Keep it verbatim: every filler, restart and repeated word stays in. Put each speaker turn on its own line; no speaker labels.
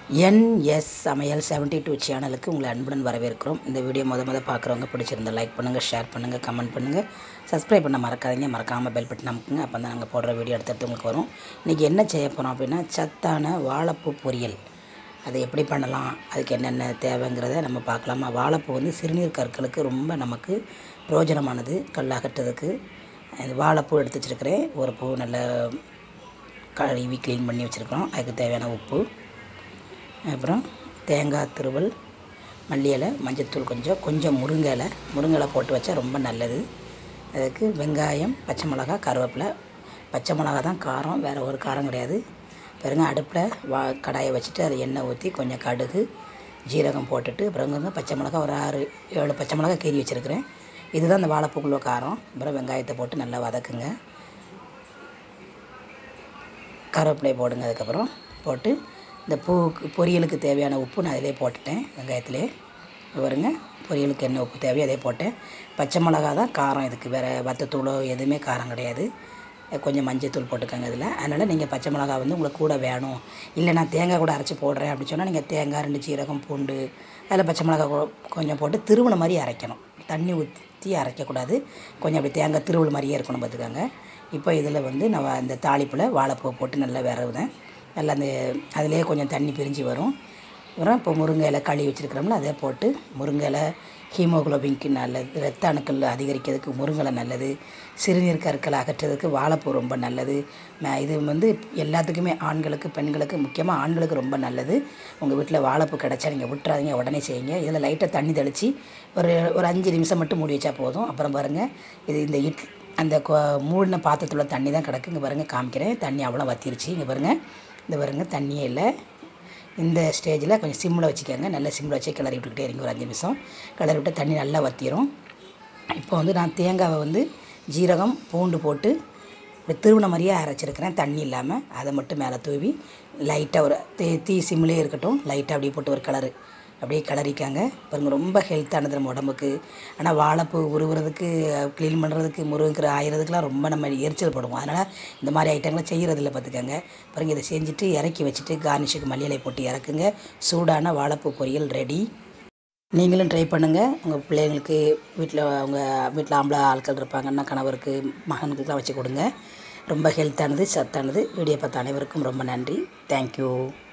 NS சமையல் seventy two சேனலுக்கு உங்களை அன்புடன் வரவேற்கிறோம். இந்த வீடியோ முத முத பார்க்குறவங்க பிடிச்சிருந்தா லைக் பண்ணுங்கள், ஷேர் பண்ணுங்கள், கமெண்ட் பண்ணுங்கள், சப்ஸ்கிரைப் பண்ண மறக்காதீங்க. மறக்காமல் பெல் பட்டன் அமுக்குங்க. அப்போ தான் நாங்கள் போடுற வீடியோ அடுத்தடுத்து உங்களுக்கு வரும். இன்றைக்கி என்ன செய்ய போகிறோம் அப்படின்னா, சத்தான வாழைப்பூ பொரியல். அதை எப்படி பண்ணலாம், அதுக்கு என்னென்ன தேவைங்கிறத நம்ம பார்க்கலாமா. வாழைப்பூ வந்து சிறுநீர் கற்களுக்கு ரொம்ப நமக்கு பிரயோஜனமானது, கல் அகற்றுறதுக்கு. வாழைப்பூ எடுத்து வச்சுருக்கிறேன். ஒரு பூ நல்லா கழுவி க்ளீன் பண்ணி வச்சுருக்கிறோம். அதுக்கு தேவையான உப்பு, அப்புறம் தேங்காய் துருவல், மல்லி இலை, மஞ்சத்தூள், கொஞ்சம் கொஞ்சம் முருங்கை இலை முருங்கை இலை போட்டு வச்சா ரொம்ப நல்லது. அதுக்கு வெங்காயம், பச்சை மிளகா, கருவேப்பிலை. பச்சை மிளகா தான் காரம், வேறு ஒரு காரம் கிடையாது. பிறகு அடுப்பில் வா கடாயை வச்சுட்டு அதை எண்ணெய் ஊற்றி கொஞ்சம் கடுகு ஜீரகம் போட்டுட்டு பிறகுங்க பச்சை மிளகா ஒரு ஆறு ஏழு பச்சை மிளகா கீறி வச்சுருக்கிறேன். இதுதான் இந்த வாழைப்பூக்குள்ள காரம். அப்புறம் வெங்காயத்தை போட்டு நல்லா வதக்குங்க. கருவேப்பிலையை போடுங்க. அதுக்கப்புறம் போட்டு இந்த பூக்கு பொரியலுக்கு தேவையான உப்பு நான் அதிலே போட்டுட்டேன். வெங்காயத்திலே வருங்க. பொரியலுக்கு என்ன உப்பு தேவையோ அதே போட்டேன். பச்சை மிளகா தான் காரம், இதுக்கு வேறு வத்தத்தூளோ எதுவுமே காரம் கிடையாது. கொஞ்சம் மஞ்சத்தூள் போட்டுக்கோங்க இதில். அதனால் நீங்கள் பச்சை மிளகா வந்து உங்களுக்கு கூட வேணும், இல்லை நான் தேங்காய் கூட அரைச்சி போடுறேன் அப்படின்னு சொன்னால் நீங்கள் தேங்காய், ரெண்டு சீரகம், பூண்டு, அதில் பச்சை மிளகா கொஞ்சம் போட்டு திருவண்ண மாதிரி அரைக்கணும். தண்ணி ஊற்றி அரைக்கக்கூடாது. கொஞ்சம் அப்படி தேங்காய் திருவள் மாதிரியே இருக்கணும், பார்த்துக்கோங்க. இப்போ இதில் வந்து நான் இந்த தாளிப்பில் வாழைப்பூ போட்டு நல்லா விரவுதேன். நல்லா அந்த அதிலே கொஞ்சம் தண்ணி பிரிஞ்சு வரும். அப்புறம் இப்போ முருங்கை இலை கழுவி வச்சுருக்கிறோம்ல, அதை போட்டு முருங்கை இலை ஹீமோகுளோபின்க்கு நல்லது, ரத்த அணுக்கள் அதிகரிக்கிறதுக்கு முருங்கை இலை நல்லது, சிறுநீர் கற்களை அகற்றுறதுக்கு வாழைப்பூ ரொம்ப நல்லது. இது வந்து எல்லாத்துக்குமே, ஆண்களுக்கு, பெண்களுக்கு, முக்கியமாக ஆண்களுக்கு ரொம்ப நல்லது. உங்கள் வீட்டில் வாழைப்பூ கிடச்சா நீங்கள் விட்டுறாதீங்க, உடனே செய்யுங்க. இதில் லைட்டாக தண்ணி தெளித்து ஒரு ஒரு அஞ்சு நிமிஷம் மட்டும் மூடி வச்சா போதும். அப்புறம் பாருங்கள், இது இந்த இட் அந்த மூடின பாத்திரத்தில் தண்ணி தான் கிடக்கு. இங்கே பாருங்கள், காமிக்கிறேன். தண்ணி அவ்வளோ வத்திருச்சு. இங்கே பாருங்கள், இந்த பாருங்கள் தண்ணியே இல்லை. இந்த ஸ்டேஜில் கொஞ்சம் சிம்மில் வச்சுக்கோங்க. நல்லா சிம்மில் வச்சு கிளறி விட்டுக்கிட்டே இருங்க. ஒரு அஞ்சு நிமிஷம் கிளறி விட்டு தண்ணி நல்லா வற்றிடும். இப்போ வந்து நான் தேங்காவை வந்து ஜீரகம், பூண்டு போட்டு இப்படி திருவண்ண மாதிரியே அரைச்சிருக்கிறேன், தண்ணி இல்லாமல். அதை மட்டும் மேலே தூவி லைட்டாக ஒரு தீ தீ சிம்மிலே இருக்கட்டும். லைட்டாக அப்படியே போட்டு ஒரு கலரு அப்படியே கிளறிக்காங்க. பாருங்க, ரொம்ப ஹெல்த்தானது நம்ம உடம்புக்கு. ஆனால் வாழைப்பூ உருவுறதுக்கு, க்ளீன் பண்ணுறதுக்கு, முருங்கை ஆயிரதுக்கெலாம் ரொம்ப நம்ம எரிச்சல் படுவோம். அதனால் இந்த மாதிரி ஐட்டங்களை செய்கிறதில்ல, பார்த்துக்கோங்க. பாருங்க, இதை செஞ்சுட்டு இறக்கி வச்சுட்டு கார்னிஷுக்கு மல்லி இலை போட்டு இறக்குங்க. சூடான வாழைப்பூ பொரியல் ரெடி. நீங்களும் ட்ரை பண்ணுங்கள். உங்கள் பிள்ளைங்களுக்கு, வீட்டில் அவங்க வீட்டில் ஆம்பளை ஆட்கள் இருப்பாங்கன்னா கணவருக்கு, மகனுக்குலாம் வச்சு கொடுங்க. ரொம்ப ஹெல்த்தானது, சத்தானது. வீடியோ பார்த்த அனைவருக்கும் ரொம்ப நன்றி. தேங்க்யூ.